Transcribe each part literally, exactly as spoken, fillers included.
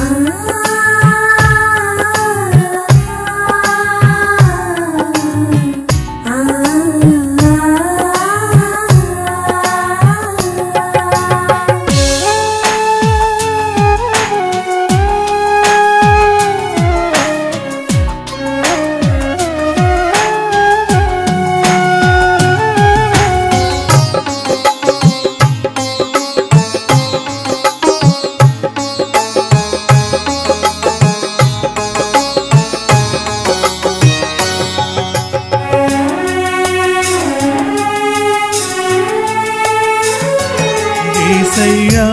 యేసయ్యా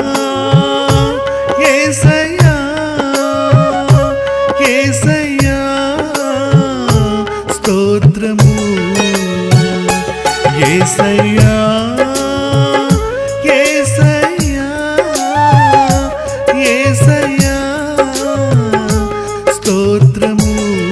యేసయ్యా యేసయ్యా స్తోత్రము యేసయ్యా యేసయ్యా యేసయ్యా స్తోత్రము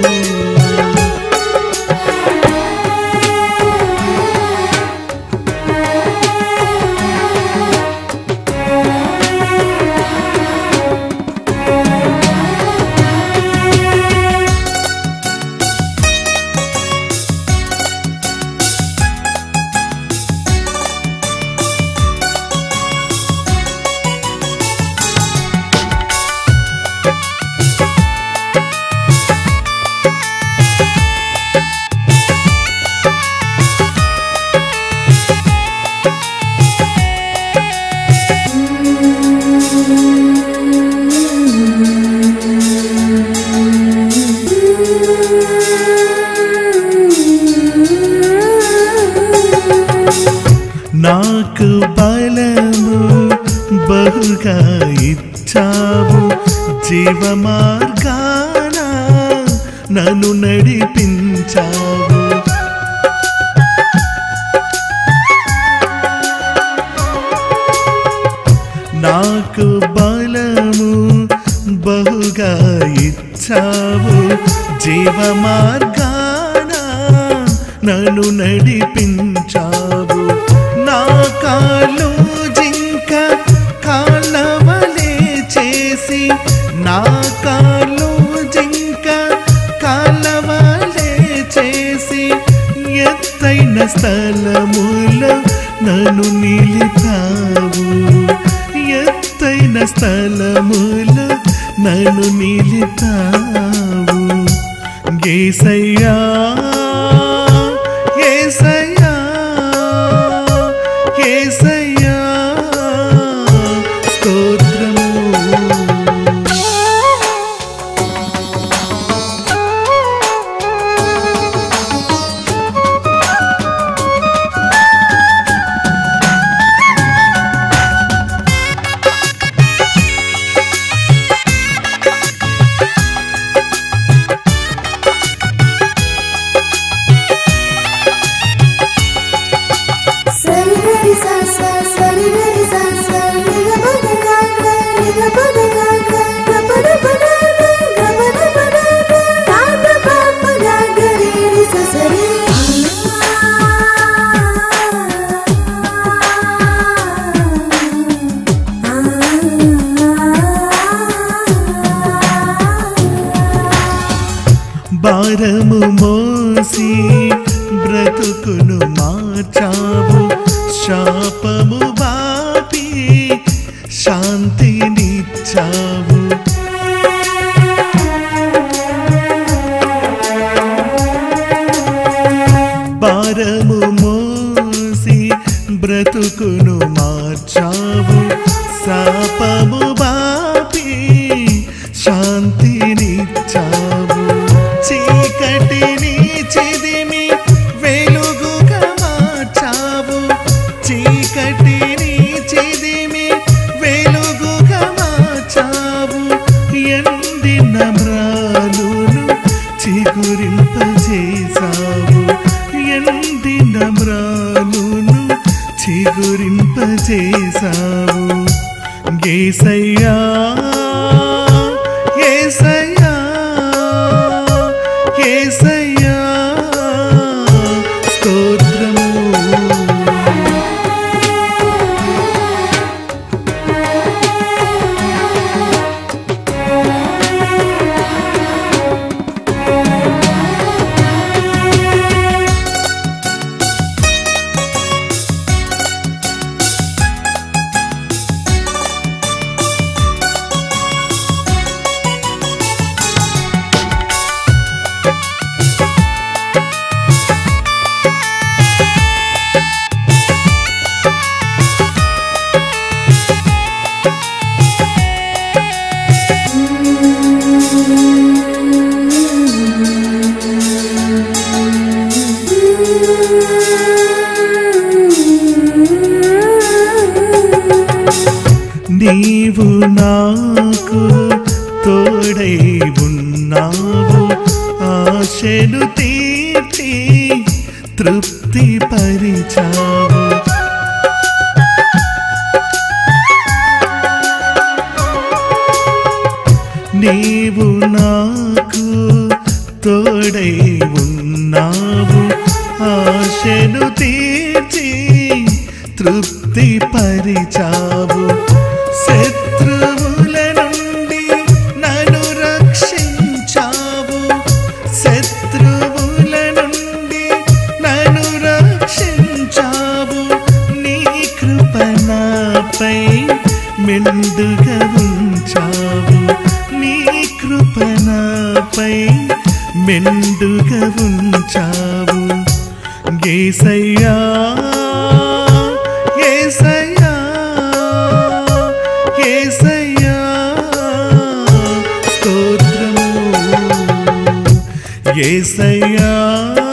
నాకు బలము బహుగా ఇచ్చావు జీవ మార్గాన నన్ను నడిపించావు నాకు బలము బహుగా ఇచ్చావు జీవ మార్గాన నన్ను నడిపించావు నా కాళ్ళు జింక కాళ్ళవలే చేసి నా కాళ్ళు జింక కాళ్ళవలే చేసి ఎత్తైన స్థలములో నన్ను నిలిపావు ఎత్తైన స్థలములో నన్ను నిలిపావు యేసయ్యా యేసయ్యా యేసయ్యా స్తోత్రము భారము మోసి బ్రతుకును మార్చావు శాపము బాపి శాంతినిచ్చావు భారము మోసి బ్రతుకును మార్చావు శాపము బాపి శాంతినిచ్చావు చీకటిని చిదిమి వెలుగుగా మార్చావు చీకటిని చిదిమి వెలుగుగా మార్చావు ఎండిన మ్రాలును చిగురింపజేశావు ఎండిన మ్రాలును చిగురింపజేశావు యేసయ్యా యేసయ్యా యేసయ్యా స్తోత్రము నీవు నాకు తోడై ఉన్నావు ఆశను తీర్చి తృప్తి పరిచావు నీవు నాకు తోడై ఉన్నావు ఆశను తీర్చి తృప్తి పరిచావు శత్రువుల నుండి నన్ను రక్షించావు శత్రువుల నుండి నన్ను రక్షించావు నీ కృప నాపై మెండుగా ఉంచావు నీ కృప నాపై మెండుగా ఉంచావు యేసయ్యా యేసయ్యా యేసయ్యా స్తోత్రము యేసయ్యా